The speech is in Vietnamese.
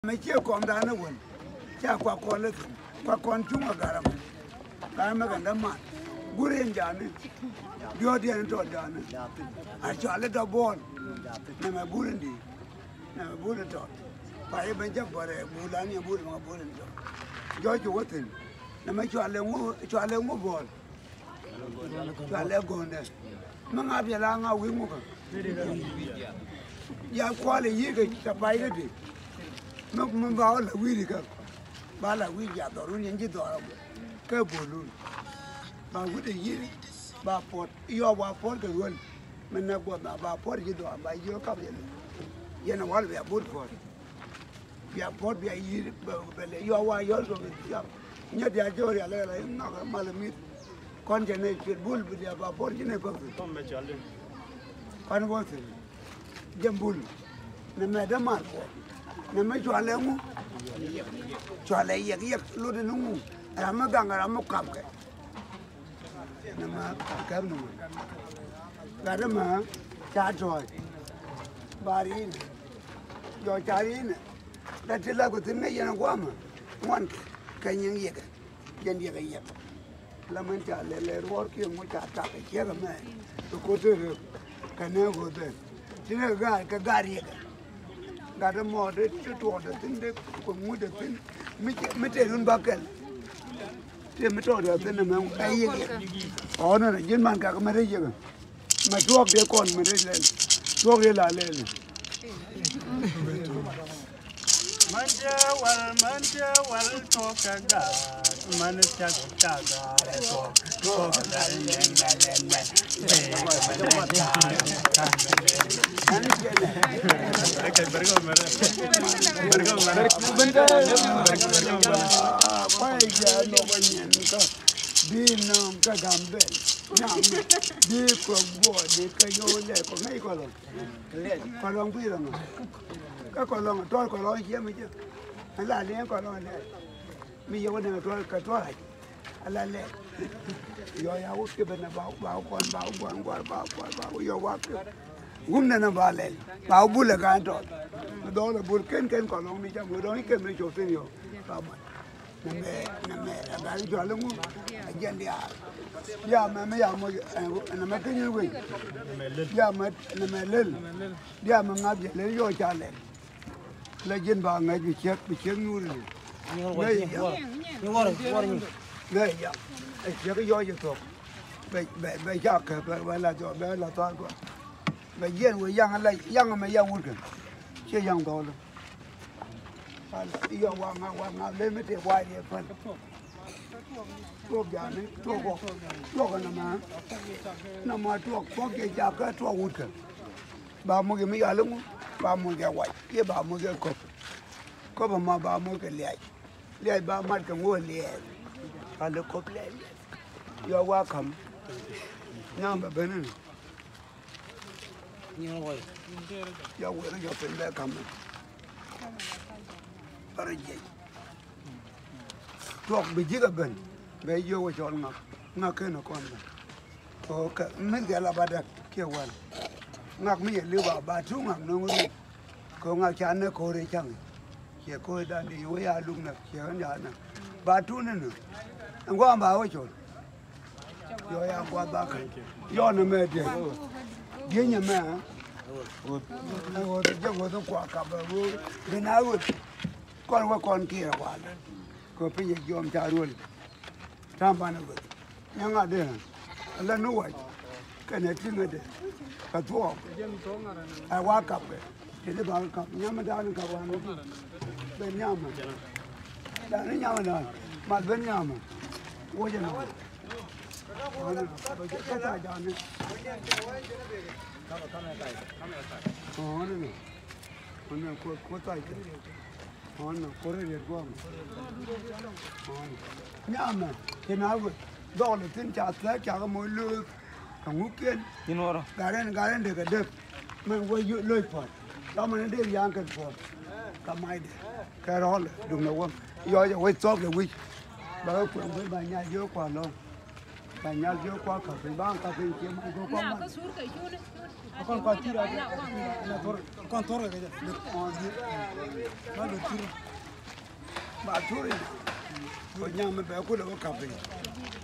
mấy chiếc con đá nó quần cha qua con lên qua con chúng ở cả rồi cái mà gần đó mà gurin giả này đưa tiền cho giả này à cho lên đó bon này mà gurin đi này mà gurin cho phải bên chấp vào đây bulan như bulan mà bulan cho chủ cái thìn này mà cho lên ngô bon cho lên gòn đấy mà ngáp giờ là ngao quý ngô cả giờ qua lại gì cái chả phải cái gì mình vào là quý đi cơ, bà là quý giả đó luôn những cái đó cái bộ luôn, bà quý đi gì, bà phốt, yêu bà phốt cái luôn, mình nói bà phốt cái đó, bà yêu cái gì, vậy nó vào là phốt phốt gì, bà lấy yêu bà yêu rồi, nhớ đi chơi rồi lại nó mà làm gì, con cái này chuyện bull bây giờ bà phốt cái này có gì, con có gì, jam bull, nên mẹ đã mà nên mấy chỗ lấy ngu, chỗ lấy yếc luôn đi ngu, làm mà gang làm mà cắm cái, nên mà cắm ngu, cái đó mà chả rồi, bari, rồi chả đi nè, đã chỉ là cái thứ này nó quá mà, ngoan cái những yếc, dân cái yếc, là mình chả lấy ruột kia mà chả cái kia cái này, tôi có thể cái này có thể, chỉ là cái gari cái gà đó mò đấy chút trộn đấy tính đấy cũng mua được tính mấy trẻ luôn bao cái thì mấy trộn được tính là mấy cái gì đó nó là dân man cả cái mấy cái gì mà chuộc để con mấy cái lên chuộc để lại lên manja wal to kaga man chak kaga to kaga các con lòng trôi con lòng kia mới chứ, anh là liền con lòng này, mi yêu này trôi cái trôi này, anh là liền, yêu yêu cái bên này bảo con yêu quá cái, gum này nó bảo liền, bảo bul là cái trôi, đó là bul ken con lòng mi chứ, bul đó cái mi chốt nhiều, bảo mày, nè cái trôi luôn, anh đi à, ya mà nè cái như vậy, ya mà nè lên, ya mà ngáp vậy lấy vô trả lên. Là dân bà ngay bị chết ngu rồi. Đây ya. Chết cái voi thuộc. Bây giờ cái bây là cho bây là toàn quá. Bây giờ người yang mà yang uống chứ yang đó luôn. Yêu hoàng lên mấy cái quay đi phân. Thuốc giả này thuốc nó mà thuốc cái giá cái thuốc uống cái. Bà mua cái mấy cái luôn. Ba mua cái white, ye ba mua cái cop mà ba mua cái lei ba mất cái ngô lei, ăn được cop lei, you're welcome. Nhau mà bên này, you're welcome. Ở đây, thuốc bị gì cái bên, bây giờ tôi chọn ngọc cái nó con này, ok, mấy cái là ba đặc kia quan. Ngạc mi lưu bảo bà chú ngạc nông đi, có ngạc cha nó cô đấy chẳng, chỉ cô đã đi với ai luôn nè, chỉ có nhà nè, bà chú nữa, anh qua bà ở chỗ, rồi anh qua bà cái, do nó mệt đấy, gì nhỉ mẹ, anh ngồi thì chắc ngồi tôi qua cặp rồi, bên nào rồi, con kia qua, có bây giờ dòm cha luôn, tham ban rồi, nhang ở đây, là nuôi, cái này chính là đấy. Cái thuốc, ai qua cặp cái, thì bảo cặp nhắm mà đau nó cặp vào nó bên nhau mà, đau nó nhau mà mà bên nhau mà, ôi trời ơi, cái tài đau này, này, này cô tài cái, này cô đây được không, nhau mà, thế nào vậy, đó là tin chả thấy chả có mối lừa. Thằng ngũ kiên, gà đen được cái đực, mình quay dụ lôi phật, đó mình đi giang cần phật, cả mai đấy, cái đó là đúng đâu không, do quay chóp cái quỳ, bà có quyền với bà nhà vô quả luôn, cả nhà vô qua cà phê bang cà phê kiếm có qua mà con tira là thôi con thôi cái được nó được tira bà thôi ở nhà mình bé có được cà phê